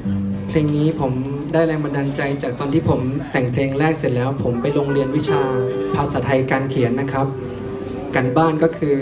เพลงนี้ผมได้แรงบันดาลใจจากตอนที่ผมแต่งเพลงแรกเสร็จแล้วผมไปโรงเรียนวิชาภาษาไทยการเขียนนะครับการบ้านก็คือ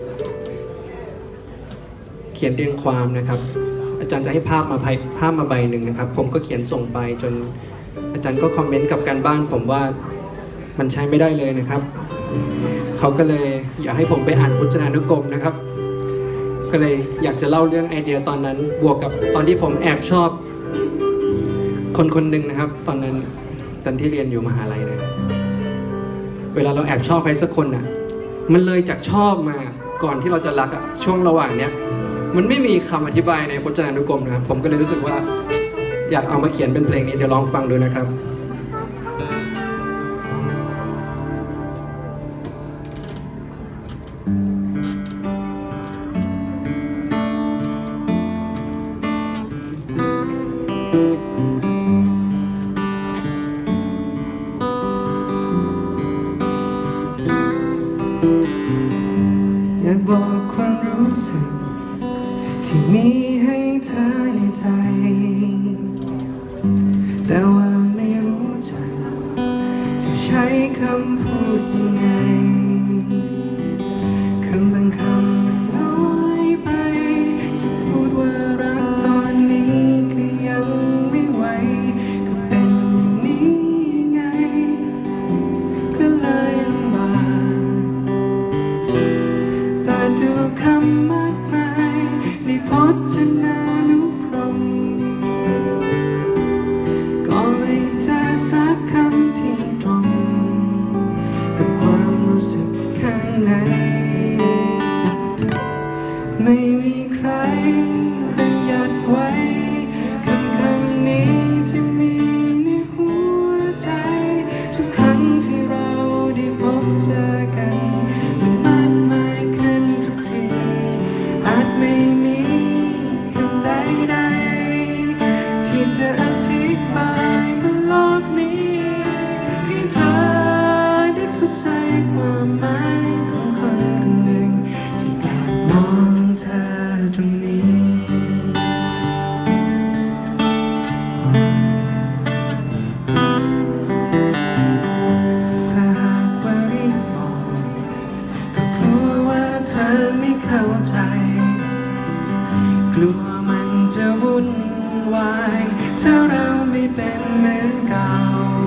เขียนเรียงความนะครับอาจารย์จะให้ภาพมาใบหนึ่งนะครับผมก็เขียนส่งไปจนอาจารย์ก็คอมเมนต์กับการบ้านผมว่ามันใช้ไม่ได้เลยนะครับเขาก็เลยอยากให้ผมไปอ่านพจนานุกรมนะครับก็เลยอยากจะเล่าเรื่องไอเดียตอนนั้นบวกกับตอนที่ผมแอบชอบคนหนึ่งนะครับตอนนั้นตอนที่เรียนอยู่มหาลัยนะเวลาเราแอบชอบใครสักคนน่ะมันเลยจากชอบมาก่อนที่เราจะรักอะช่วงระหว่างเนี้ยมันไม่มีคำอธิบายในพจนานุกรมนะครับผมก็เลยรู้สึกว่าอยากเอามาเขียนเป็นเพลงนี้เดี๋ยวลองฟังดูนะครับอยากบอกความรู้สึกที่มีให้เธอในใจแต่ว่าไม่รู้จะใช้คำพูดยังไงคำบางคำน้อยไปจะพูดว่ารักตอนนี้คือยังไม่ไหวก็เป็นอย่างนี้ไงก็เลยลำบากแต่ดูคำมากมายในพจนานุกรมก็ไม่เจอสักคำที่ตรงกับความรู้สึกข้างในไม่มีใครบัญญัติไว้คำนี้ที่มีในหัวใจทุกครั้งที่เราได้พบเจอกันมันมากมายขึ้นทุกทีอาจไม่มีคำใดๆที่จะอธิบายบนโลกนี้ให้เธอได้เข้าใจความหมายของคนหนึ่งที่แอบมองเธอตรงนี้ถ้าหากว่ารีบบอกก็กลัวว่าเธอไม่เข้าใจกลัวมันจะวุ่นวายถ้าเราไม่เป็นเหมือนเก่า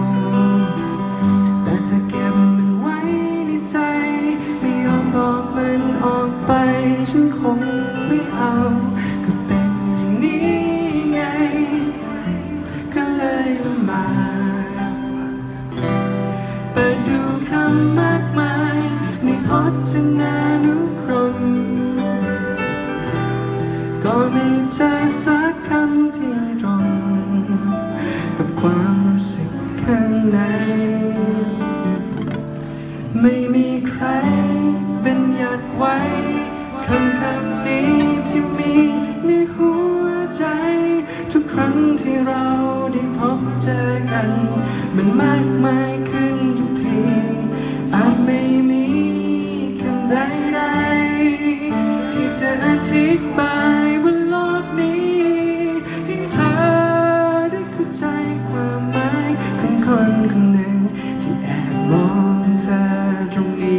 แต่จะเก็บมันไว้ในใจไม่ยอมบอกมันออกไปฉันคงไม่เอาก็เป็นอย่างนี้ไงก็เลยลำบากเปิดดูคำมากมายในพจนานุกรมก็ไม่เจอสักคำที่ตรงกับความรู้สึกข้างในไม่มีใครบัญญัติไว้คำนี้ที่มีในหัวใจทุกครั้งที่เราได้พบเจอกันมันมากมายขึ้นทุกทีอาจไม่มีคำใดๆที่จะอธิบายบนโลกนี้ให้เธอได้เข้าใจความหมายของคนหนึ่งที่แอบมองเธอตรงนี้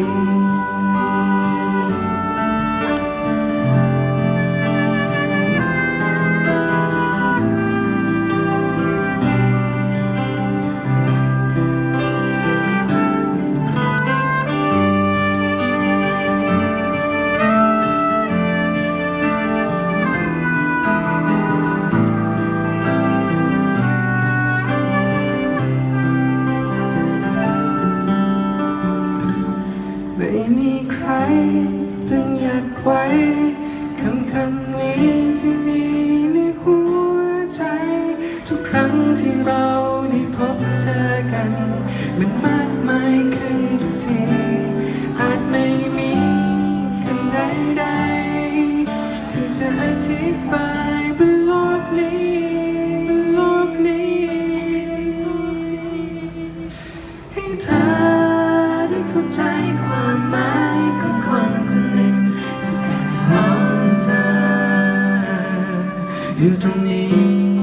ไม่มีใครบัญญัติไว้คำนี้ที่มีในหัวใจทุกครั้งที่เราได้พบเจอกันมันมากมายขึ้นทุกทีอาจไม่มีคำใดๆที่จะอธิบายบนโลกนี้ให้เธอได้เข้าใจความหมายของคนหนึ่งที่แอบมองเธออยู่ตรงนี้